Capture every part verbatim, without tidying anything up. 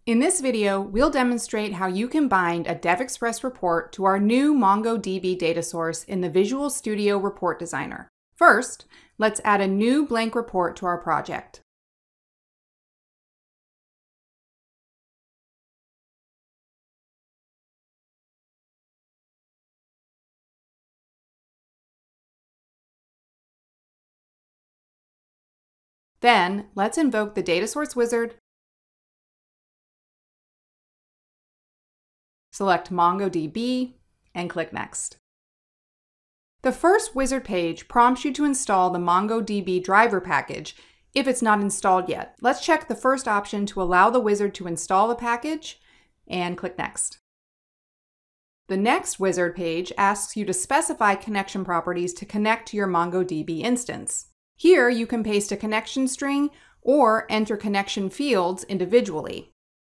In this video, we'll demonstrate how you can bind a DevExpress report to our new MongoDB data source in the Visual Studio Report Designer. First, let's add a new blank report to our project. Then, let's invoke the Data Source Wizard, select MongoDB, and click Next. The first wizard page prompts you to install the MongoDB driver package if it's not installed yet. Let's check the first option to allow the wizard to install the package and click Next. The next wizard page asks you to specify connection properties to connect to your MongoDB instance. Here you can paste a connection string or enter connection fields individually.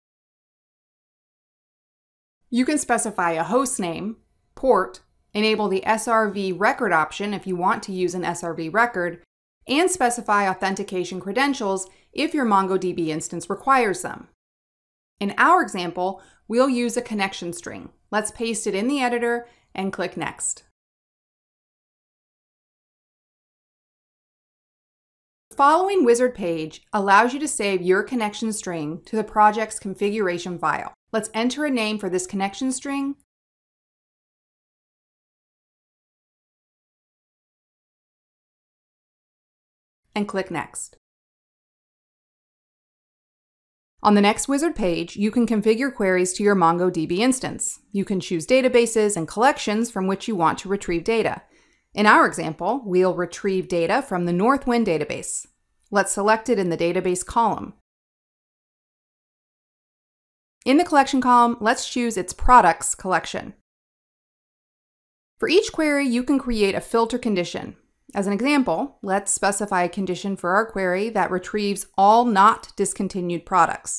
You can specify a host name, port, enable the S R V record option if you want to use an S R V record, and specify authentication credentials if your MongoDB instance requires them. In our example, we'll use a connection string. Let's paste it in the editor and click Next. The following wizard page allows you to save your connection string to the project's configuration file. Let's enter a name for this connection string and click Next. On the next wizard page, you can configure queries to your MongoDB instance. You can choose databases and collections from which you want to retrieve data. In our example, we'll retrieve data from the Northwind database. Let's select it in the database column. In the collection column, let's choose its products collection. For each query, you can create a filter condition. As an example, let's specify a condition for our query that retrieves all not discontinued products.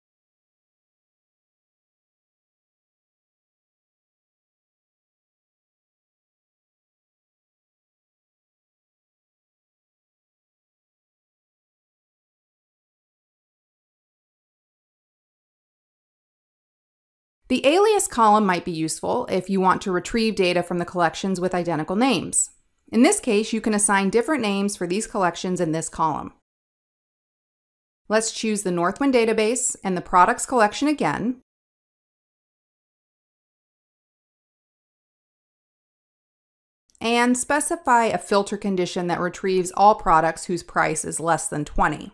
The alias column might be useful if you want to retrieve data from the collections with identical names. In this case, you can assign different names for these collections in this column. Let's choose the Northwind database and the products collection again. And specify a filter condition that retrieves all products whose price is less than twenty.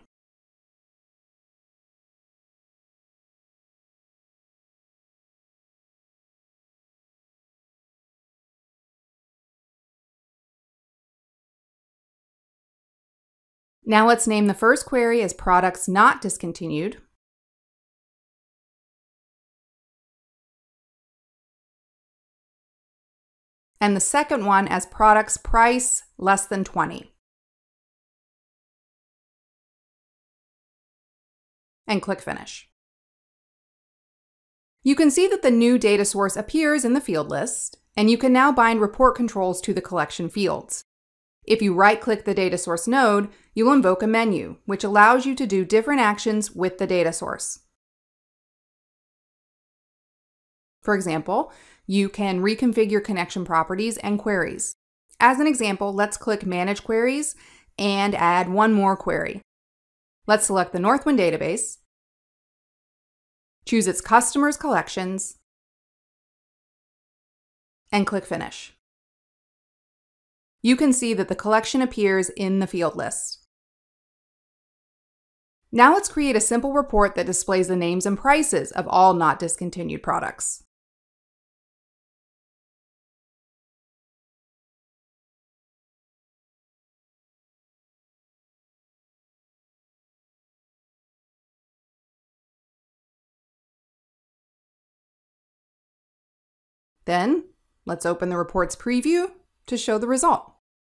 Now let's name the first query as products not discontinued. And the second one as products price less than twenty. And click Finish. You can see that the new data source appears in the field list, and you can now bind report controls to the collection fields. If you right-click the data source node, you'll invoke a menu, which allows you to do different actions with the data source. For example, you can reconfigure connection properties and queries. As an example, let's click Manage Queries and add one more query. Let's select the Northwind database, choose its customers collections, and click Finish. You can see that the collection appears in the field list. Now let's create a simple report that displays the names and prices of all not discontinued products. Then, let's open the report's preview to show the result.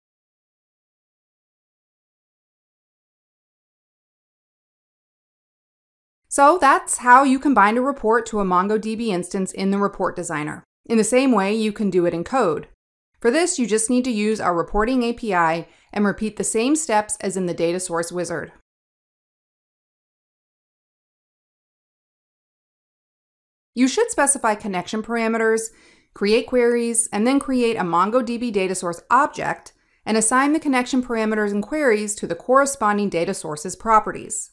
So that's how you combine a report to a MongoDB instance in the Report Designer. In the same way, you can do it in code. For this, you just need to use our reporting A P I and repeat the same steps as in the data source wizard. You should specify connection parameters, create queries, and then create a MongoDB data source object and assign the connection parameters and queries to the corresponding data source's properties.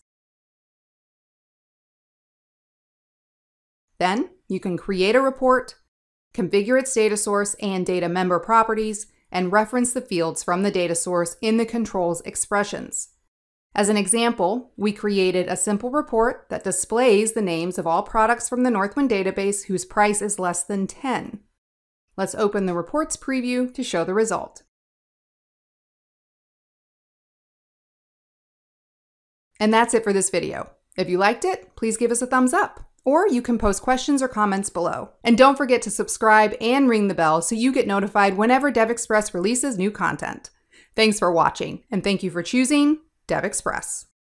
Then you can create a report, configure its data source and data member properties, and reference the fields from the data source in the controls expressions. As an example, we created a simple report that displays the names of all products from the Northwind database whose price is less than ten. Let's open the reports preview to show the result. And that's it for this video. If you liked it, please give us a thumbs up, or you can post questions or comments below. And don't forget to subscribe and ring the bell so you get notified whenever DevExpress releases new content. Thanks for watching, and thank you for choosing DevExpress.